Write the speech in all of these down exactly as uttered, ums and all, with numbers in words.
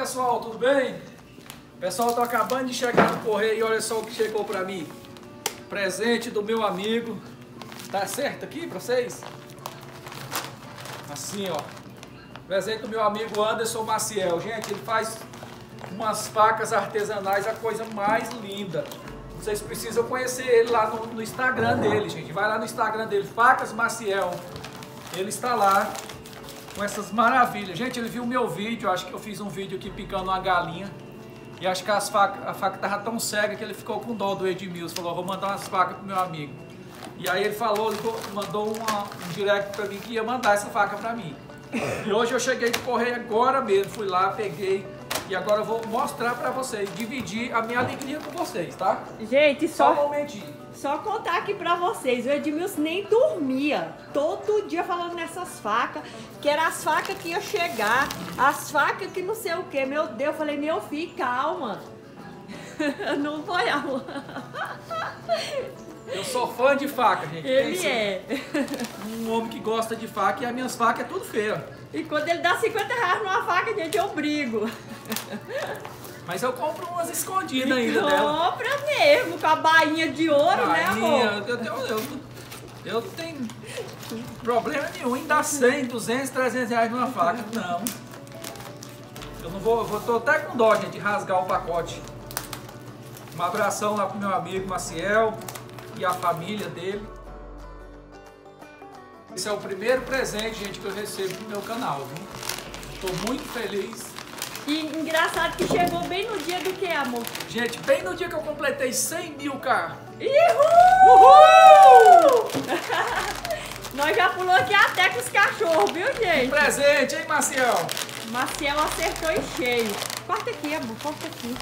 pessoal, tudo bem? Pessoal, tô acabando de chegar no correio e olha só o que chegou pra mim. Presente do meu amigo. Tá certo aqui pra vocês? Assim, ó. Presente do meu amigo Anderson Maciel. Gente, ele faz umas facas artesanais, a coisa mais linda. Vocês precisam conhecer ele lá no, no Instagram dele, gente. Vai lá no Instagram dele, Facas Maciel. Ele está lá com essas maravilhas. Gente, ele viu o meu vídeo, acho que eu fiz um vídeo aqui picando uma galinha. E acho que as facas, a faca estava tão cega que ele ficou com dó do Edmilson. Falou, vou mandar umas facas pro meu amigo. E aí ele falou, ele mandou uma, um direct para mim que ia mandar essa faca para mim. E hoje eu cheguei de correio agora mesmo, fui lá, peguei. E agora eu vou mostrar para vocês, dividir a minha alegria com vocês, tá? Gente, só, só um momentinho. Só contar aqui pra vocês, o Edmilson nem dormia, todo dia falando nessas facas, que eram as facas que iam chegar, as facas que não sei o que, meu Deus, eu falei, meu filho, calma, não foi alma. Eu sou fã de faca, gente. Ele Pensa, é. Um homem que gosta de faca e as minhas facas é tudo feia. E quando ele dá cinquenta reais numa faca, gente, eu brigo. Mas eu compro umas escondidas ainda dela. Compra mesmo, com a bainha de ouro, bainha, né, amor? Eu, eu, eu, eu não tenho problema nenhum em dar cem, duzentos, trezentos reais numa faca. Não. Eu não vou, eu tô até com dó, gente, de rasgar o pacote. Um abração lá pro meu amigo Maciel e a família dele. Esse é o primeiro presente, gente, que eu recebo no meu canal, viu? Tô muito feliz. E engraçado que chegou bem no dia do que, amor? Gente, bem no dia que eu completei cem mil, cara. Uhul! Uhul! Nós já pulou aqui até com os cachorros, viu, gente? Presente, hein, Maciel? Maciel acertou em cheio. Corta aqui, amor, corta aqui.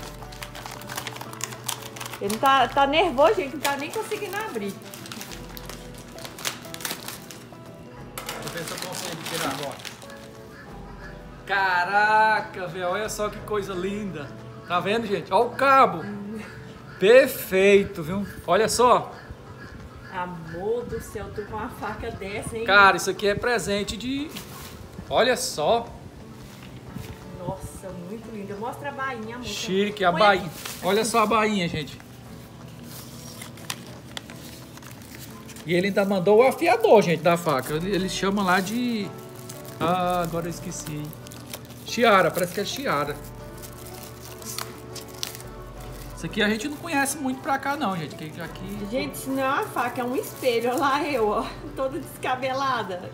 Ele tá, tá nervoso, gente, não tá nem conseguindo abrir. Deixa eu ver se eu consigo tirar agora. Caraca, velho, olha só que coisa linda. Tá vendo, gente? Olha o cabo. Perfeito, viu? Olha só. Amor do céu, tu com uma faca dessa, hein? Cara, isso aqui é presente de... Olha só. Nossa, muito lindo. Mostra a bainha, amor. Chique, a bainha. Olha só a bainha, gente. E ele ainda mandou o afiador, gente, da faca. Eles chamam lá de... Ah, agora eu esqueci. Chiara, parece que é chiara. Isso aqui a gente não conhece muito pra cá não, gente. Que aqui... Gente, isso não é uma faca, é um espelho. Olha lá eu, ó, toda descabelada.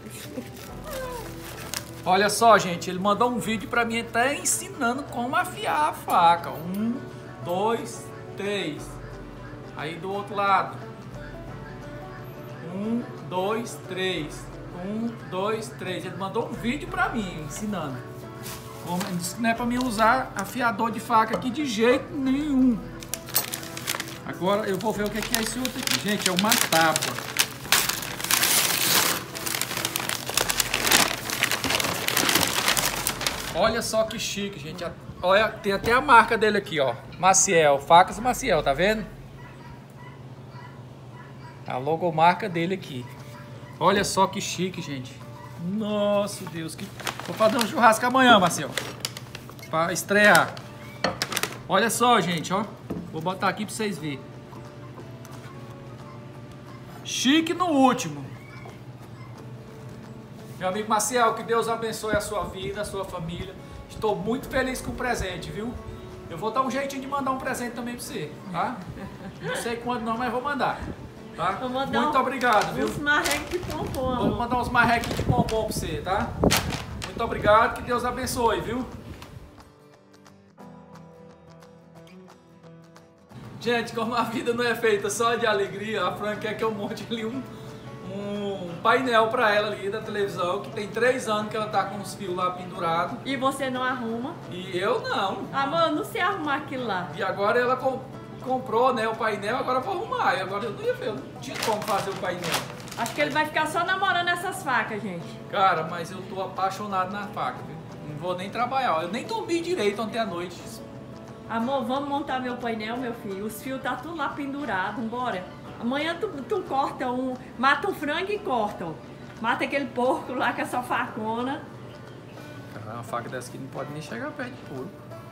Olha só, gente, ele mandou um vídeo pra mim até ensinando como afiar a faca. Um, dois, três. Aí do outro lado. Um, dois, três. Um, dois, três. Ele mandou um vídeo pra mim ensinando. Ele disse que não é pra mim usar afiador de faca aqui de jeito nenhum. Agora eu vou ver o que é esse outro aqui. Gente, é uma tábua. Olha só que chique, gente. Olha, tem até a marca dele aqui, ó. Maciel, Facas Maciel, tá vendo? A logomarca dele aqui. Olha só que chique, gente. Nossa, Deus, que... Vou fazer um churrasco amanhã, Marcelo. Pra estrear. Olha só, gente, ó. Vou botar aqui pra vocês verem. Chique no último. Meu amigo Marcelo, que Deus abençoe a sua vida, a sua família. Estou muito feliz com o presente, viu? Eu vou dar um jeitinho de mandar um presente também pra você, tá? Não sei quando não, mas vou mandar. Tá? Vou mandar Muito um, obrigado, viu? Uns marreques de pompom, amor. Vou mandar uns marreques de pompom pra você, tá? Muito obrigado, que Deus abençoe, viu? Gente, como a vida não é feita só de alegria, a Fran quer que eu monte ali um, um painel pra ela ali da televisão, que tem três anos que ela tá com os fios lá pendurados. E você não arruma? E eu não. Amor, eu não sei arrumar aquilo lá. E agora ela com, comprou, né, o painel, agora eu vou arrumar. E agora eu não ia ver, eu não tinha como fazer o painel. Acho que ele vai ficar só namorando essas facas, gente. Cara, mas eu tô apaixonado na faca, viu? Não vou nem trabalhar. Eu nem dormi direito ontem à noite. Amor, vamos montar meu painel, meu filho. Os fios tá tudo lá pendurado, bora. Amanhã tu, tu corta um... Mata um frango e corta. Mata aquele porco lá com essa facona. Cara, uma faca dessa aqui não pode nem chegar perto de porco.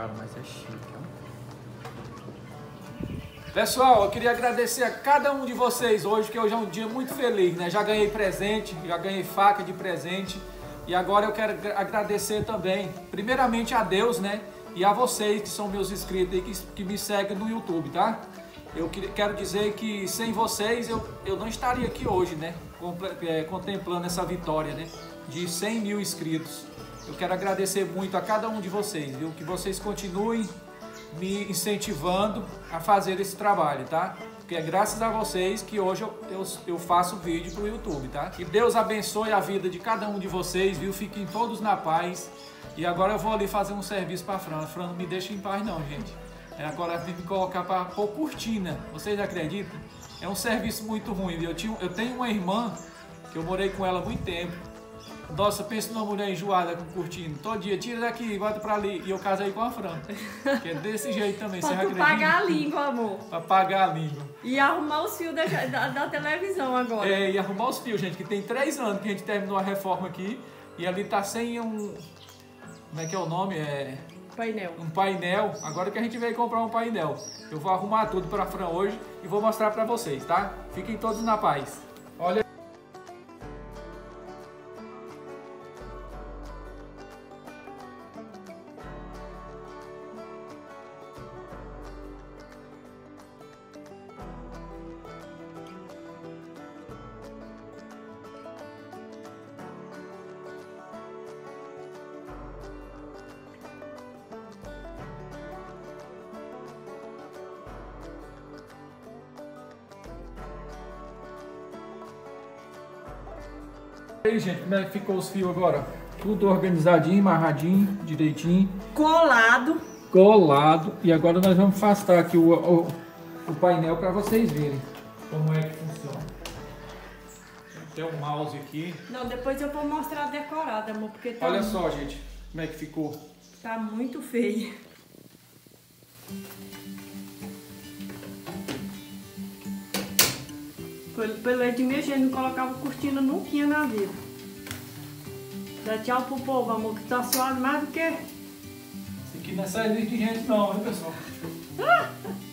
cara, mas é chique, ó. Pessoal, eu queria agradecer a cada um de vocês hoje, que hoje é um dia muito feliz, né? Já ganhei presente, já ganhei faca de presente. E agora eu quero agradecer também, primeiramente a Deus, né? E a vocês que são meus inscritos e que, que me seguem no YouTube, tá? Eu quero dizer que sem vocês eu, eu não estaria aqui hoje, né? Contemplando essa vitória, né? De cem mil inscritos. Eu quero agradecer muito a cada um de vocês, viu? Que vocês continuem me incentivando a fazer esse trabalho, tá? Porque é graças a vocês que hoje eu, eu, eu faço vídeo pro YouTube, tá? Que Deus abençoe a vida de cada um de vocês, viu? Fiquem todos na paz. E agora eu vou ali fazer um serviço pra Fran. A Fran não me deixa em paz não, gente. É, agora tem que colocar pra pôr cortina. Vocês acreditam? É um serviço muito ruim, viu? Eu, tinha, eu tenho uma irmã que eu morei com ela há muito tempo. Nossa, pensa numa mulher enjoada com cortina. Todo dia, tira daqui, volta pra ali. E eu casei com a Fran. Que é desse jeito também, você pra tu acredita? pagar a língua, amor. Pra pagar a língua. E arrumar os fios da, da, da televisão agora. É, e arrumar os fios, gente, que tem três anos que a gente terminou a reforma aqui. E ali tá sem um... Como é que é o nome? É... Painel. Um painel. Agora que a gente veio comprar um painel. Eu vou arrumar tudo pra Fran hoje e vou mostrar pra vocês, tá? Fiquem todos na paz. Olha... E aí, gente, como é que ficou os fios agora? Tudo organizadinho, amarradinho, direitinho. Colado. Colado. E agora nós vamos afastar aqui o, o, o painel para vocês verem como é que funciona. Tem um mouse aqui. Não, depois eu vou mostrar decorada, amor, porque tá... Olha só, gente, como é que ficou. Tá muito feio. Pelo, pelo Edmir, a gente não colocava cortina nunca na vida. Dá tchau pro povo, amor, que tá suado mais do que... Isso aqui não é saída de gente não, viu, pessoal?